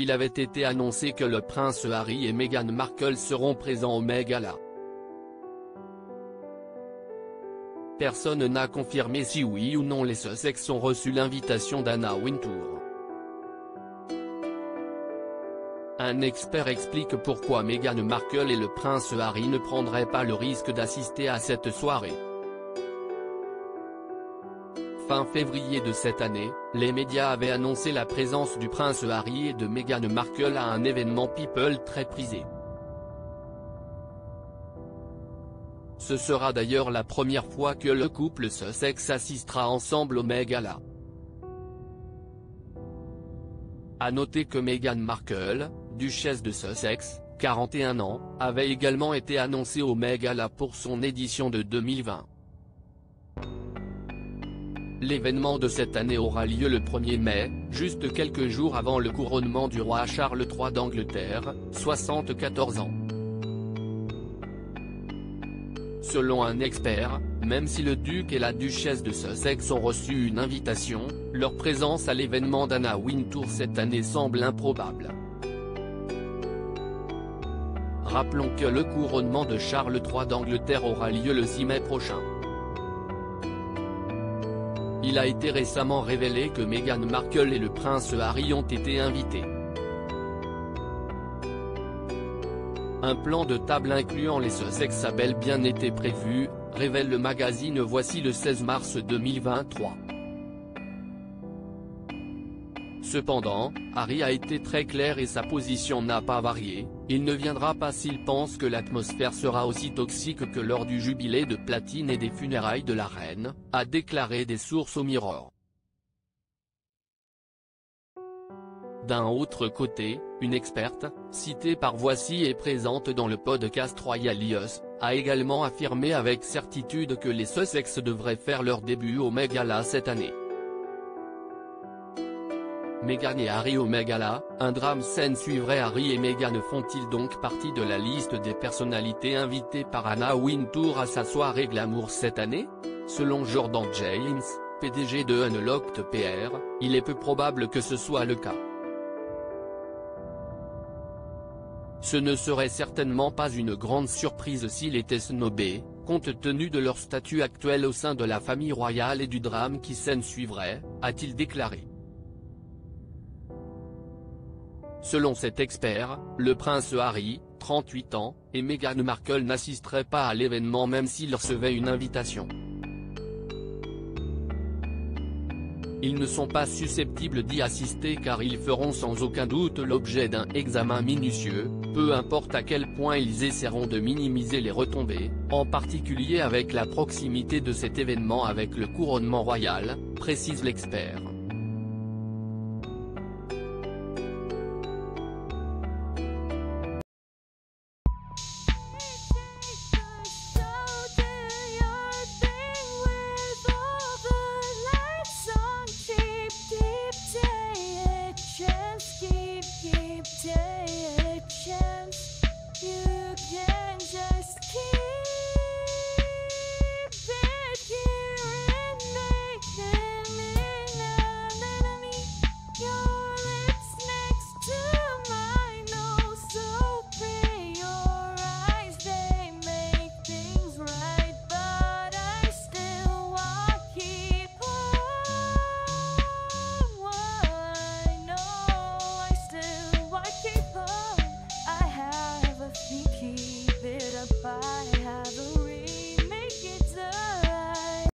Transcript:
il avait été annoncé que le prince Harry et Meghan Markle seront présents au Met Gala. Personne n'a confirmé si oui ou non les Sussex ont reçu l'invitation d'Anna Wintour. Un expert explique pourquoi Meghan Markle et le prince Harry ne prendraient pas le risque d'assister à cette soirée. Fin février de cette année, les médias avaient annoncé la présence du prince Harry et de Meghan Markle à un événement People très prisé. Ce sera d'ailleurs la première fois que le couple Sussex assistera ensemble au Met Gala. À noter que Meghan Markle, duchesse de Sussex, 41 ans, avait également été annoncée au Met Gala pour son édition de 2020. L'événement de cette année aura lieu le 1er mai, juste quelques jours avant le couronnement du roi Charles III d'Angleterre, 74 ans. Selon un expert, même si le duc et la duchesse de Sussex ont reçu une invitation, leur présence à l'événement d'Anna Wintour cette année semble improbable. Rappelons que le couronnement de Charles III d'Angleterre aura lieu le 6 mai prochain. Il a été récemment révélé que Meghan Markle et le prince Harry ont été invités. Un plan de table incluant les Sussex a bel bien été prévu, révèle le magazine Voici le 16 mars 2023. Cependant, Harry a été très clair et sa position n'a pas varié, il ne viendra pas s'il pense que l'atmosphère sera aussi toxique que lors du jubilé de platine et des funérailles de la reine, a déclaré des sources au Mirror. D'un autre côté, une experte, citée par Voici et présente dans le podcast Royal News, a également affirmé avec certitude que les Sussex devraient faire leur début au Met Gala cette année. Meghan et Harry au Met Gala, un drame scène suivrait. Harry et Meghan font-ils donc partie de la liste des personnalités invitées par Anna Wintour à sa soirée glamour cette année? Selon Jordan James, PDG de Unlocked PR, il est peu probable que ce soit le cas. Ce ne serait certainement pas une grande surprise s'il était snobé, compte tenu de leur statut actuel au sein de la famille royale et du drame qui s'en suivrait, a-t-il déclaré. Selon cet expert, le prince Harry, 38 ans, et Meghan Markle n'assisteraient pas à l'événement même s'ils recevaient une invitation. Ils ne sont pas susceptibles d'y assister car ils feront sans aucun doute l'objet d'un examen minutieux, peu importe à quel point ils essaieront de minimiser les retombées, en particulier avec la proximité de cet événement avec le couronnement royal, précise l'expert.